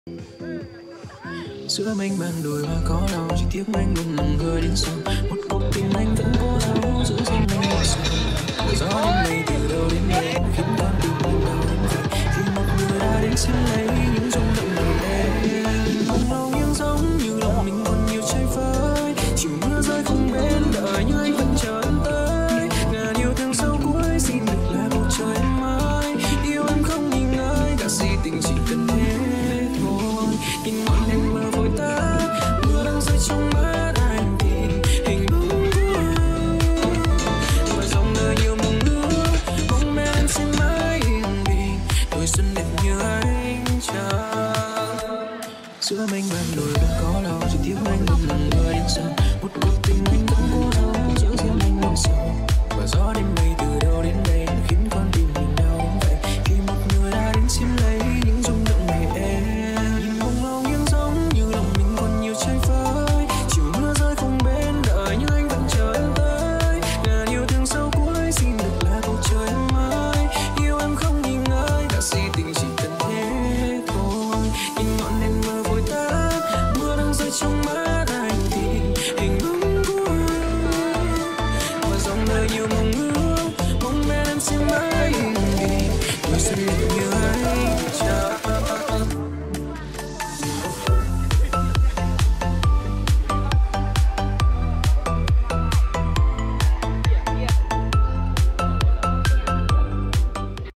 Giữa mình ban đôi và có đau, chỉ tiếc anh ngừng ngừng người đến sau. Một cuộc tình anh vẫn cố đau, giữ riêng mình một sao. Gió đêm nay từ đâu đến đây khiến con tim mình đau đến vậy. Khi một người đã đến xin lấy những rung động đầu đêm. Lòng lâu nghiêng giống như lòng mình còn nhiều chơi vơi. Chiều mưa rơi không bên đợi nhưng anh vẫn chờ em tới. Ngàn yêu thương sâu cuối xin được là một trời em ơi. Yêu em không nghi ngơi, cả si tình chỉ cần thế thôi. Nhìn mọi em mơ vội tan, mưa đang rơi trong mắt anh thì hình bóng và dòng đời nhiều mộng ước. Mong mẹ em sẽ mãi yên bình, đôi xuân đẹp như anh chờ. Giữa mình ban đôi vẫn có đau, chỉ tiếc anh ngừng ngừng người đến sau. Một cuộc tình anh vẫn cố đau, giữ riêng mình lòng sầu và gió đêm